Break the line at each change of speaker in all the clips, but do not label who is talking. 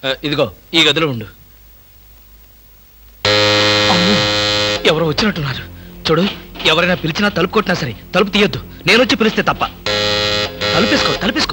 ఇదిగో ఈ గదిలో ఉండు. అమ్మో, ఎవరో వచ్చినట్టున్నారు. చూడు, ఎవరైనా పిలిచినా తలుపు కొట్టినా సరే తలుపు తీయొద్దు. నేను వచ్చి పిలిస్తే తప్ప. తలుపేసుకో, తలుపేసుకో.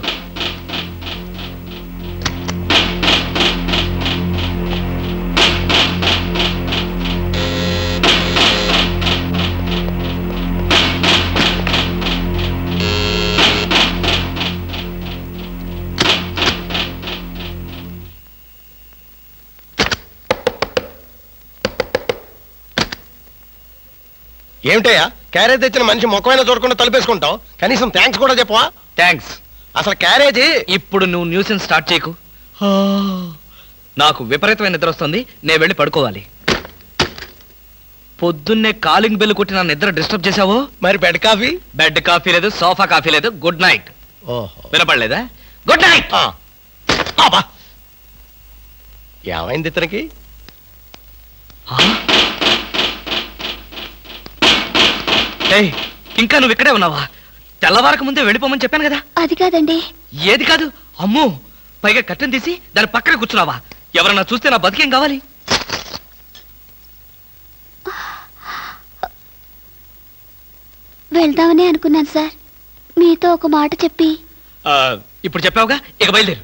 ఏమిటయ్యా, క్యారేజ్ తెచ్చిన మనిషి ముఖమైనా చూడకుండా తలుపేసుకుంటావు? కనీసం థ్యాంక్స్ కూడా చెప్పవా?
థ్యాంక్స్.
అసలు క్యారేజీ
ఇప్పుడు నువ్వు న్యూసెన్స్ స్టార్ట్ చేయకు. నాకు విపరీతమైన నిద్ర వస్తుంది, నేను వెళ్ళి పడుకోవాలి. పొద్దున్నే కాలింగ్ బెల్ కొట్టి నా నిద్ర డిస్టర్బ్ చేశావో.
మరి బెడ్ కాఫీ?
బెడ్ కాఫీ లేదు, సోఫా కాఫీ లేదు. Good night.
ఓహో,
వినపడలేదా? Good night.
ఏమైంది ఇతనికి?
ఇంకా నువ్వు ఇక్కడే ఉన్నావా? తెల్లవారకు ముందే వెళ్ళిపోమని చెప్పాను కదా.
అది కాదండి.
ఏది కాదు? అమ్మో, పైగా కట్టెను తీసి దాని పక్కన కూర్చున్నావా? ఎవరన్నా చూస్తే నా బతికేం కావాలి?
వెళ్దామని అనుకున్నాను సార్, మీతో ఒక మాట చెప్పి.
ఇప్పుడు చెప్పావుగా, ఇక బయలుదేరు.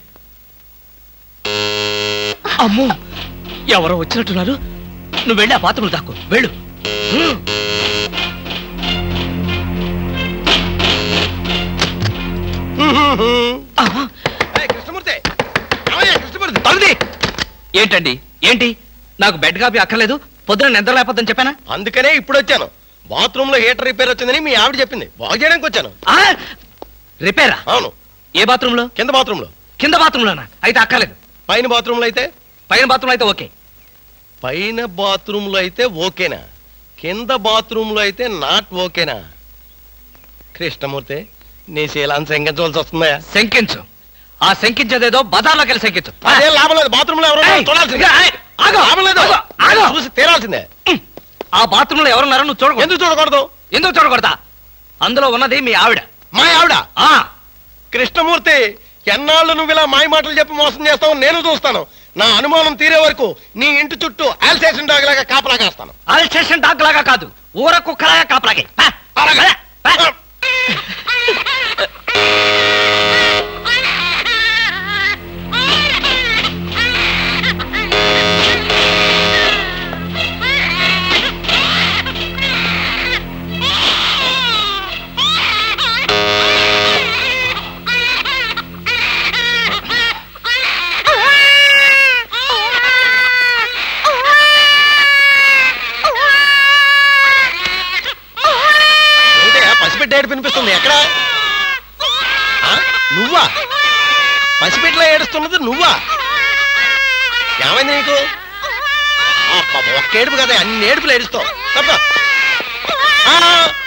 అమ్మో, ఎవరో వచ్చినట్టున్నారు. నువ్వు వెళ్ళి ఆ బాత్రూంలో దాక్కో, వెళ్ళు.
కృష్ణమూర్తి,
ఏంటండి? ఏంటి? నాకు బెడ్ కాపీ అక్కర్లేదు, పొద్దున నిద్ర లేకపోద్దని చెప్పానా?
అందుకనే ఇప్పుడు వచ్చాను. బాత్రూమ్ లో హీటర్ రిపేర్ వచ్చిందని మీ ఆవిడ చెప్పింది, బాగు చేయడానికి వచ్చాను.
రిపేరా?
అవును.
ఏ బాత్రూమ్ లో?
కింద బాత్రూమ్ లో.
కింద బాత్రూమ్ లోనా? అయితే అక్కర్లేదు.
పైన బాత్రూమ్ లో అయితే?
పైన బాత్రూమ్ అయితే ఓకే.
పైన బాత్రూమ్ లో అయితే ఓకేనా? కింద బాత్రూమ్ లో అయితే నాట్ ఓకేనా? కృష్ణమూర్తి, నీ శీలాన్ని శంకించవలసి వస్తుందా?
శంకించు. ఆ శంకించేదేదో బజార్లోకి వెళ్ళి శంకించు.
అదే లాభం లేదు. బాత్రూమ్ లో ఎవరు చూడాల్సిందే. లాభం లేదు, చూసి తీరాల్సిందే.
ఆ బాత్రూమ్ లో ఎవరున్నారో నువ్వు చూడకూడదు.
ఎందుకు చూడకూడదు?
ఎందుకు చూడకూడదా? అందులో ఉన్నది మీ ఆవిడ.
మా ఆవిడ? కృష్ణమూర్తి, ఎన్నాళ్ళు నువ్వు ఇలా మాయ మాటలు చెప్పి మోసం చేస్తావు నేను చూస్తాను. నా అనుమానం తీరే వరకు నీ ఇంటి చుట్టూ ఆల్సేషన్ డాగ్ లాగా కాపలా కాస్తాను.
ఆల్సేషన్ డాగ్ లాగా కాదు, ఊర కుక్కలాగా కాపలాగే.
వినిపిస్తుంది. ఎక్కడ? నువ్వా? పసిపెట్లా ఏడుస్తున్నది నువ్వా? ఏమైంది నీకు? ఒక్క ఏడుపు కదా, అన్ని ఏడుపులు ఏడుస్తావు.